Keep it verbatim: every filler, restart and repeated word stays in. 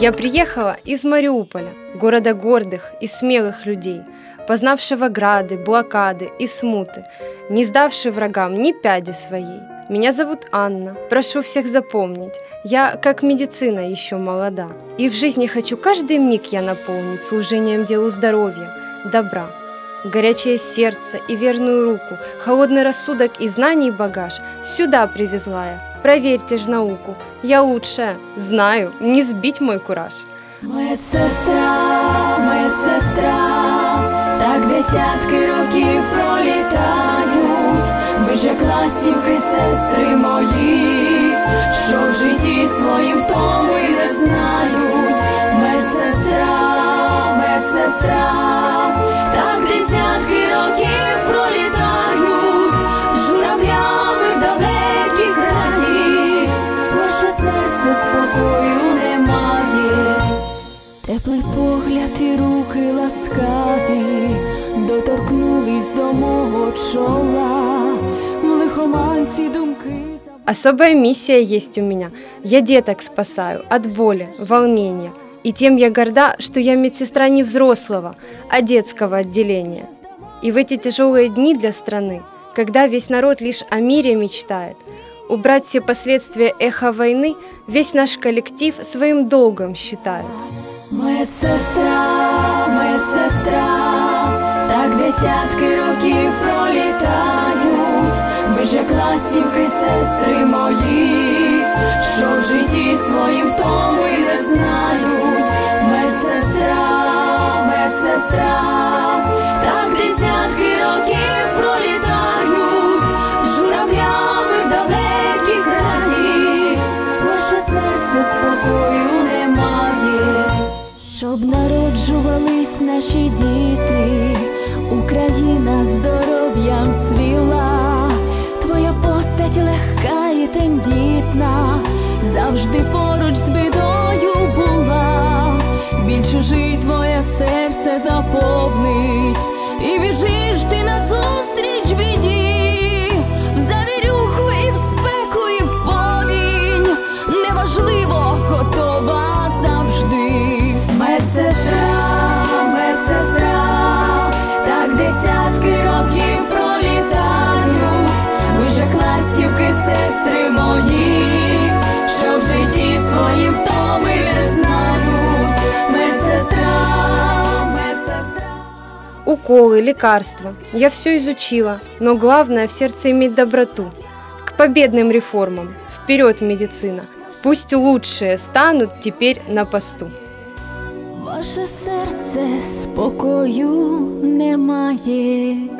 Я приехала из Мариуполя, города гордых и смелых людей, познавшего грады, блокады и смуты, не сдавший врагам ни пяди своей. Меня зовут Анна, прошу всех запомнить, я, как медицина, еще молода. И в жизни хочу каждый миг я наполнить служением делу здоровья, добра. Горячее сердце и верную руку, холодный рассудок и знаний багаж сюда привезла я. Проверьте ж науку, я лучшая, знаю, не сбить мой кураж. Медсестра, медсестра, так десятки років пролітають, ви же кластівки, сестри мої, що в житті своїм втоми не знають. Медсестра, медсестра, так десятки років пролітають, журавлями в далекі краї, ваше серце спокою немає. Теплий погляд і руки ласкаві доторкнулись до мого чола, в лихоманці думки. Особая миссия есть у меня. Я деток спасаю от боли, волнения. И тем я горда, что я медсестра не взрослого, а детского отделения. И в эти тяжелые дни для страны, когда весь народ лишь о мире мечтает, убрать все последствия эха войны весь наш коллектив своим долгом считает. Медсестра, медсестра, так десятки років пролітають, ви же кластівки, сестри мої, що в житті своїм втоми не знають. Медсестра, медсестра, так десятки років пролітають, журавлями в далекі краї, ваше серце спокою немає. Щоб народжувались наші діти, Україна здоров'ям цвіла, твоя постать легка і тендітна, завжди поруч з бідою була, біль чужий твоє серце заповнить, і біжиш ти назустріч біді, в завірюху і в спеку, і в повінь, неважливо, готова завжди. Медсестра, медсестра, так десятки років пролітають, ви же кластівки, сестри мої, що в житті своїм втоми не знають. Медсестра, медсестра. Уколы, лекарства. Я все изучила, но главное в сердце иметь доброту. К победным реформам. Вперед, медицина! Пусть лучшие станут теперь на посту. Ваше серце спокою немає.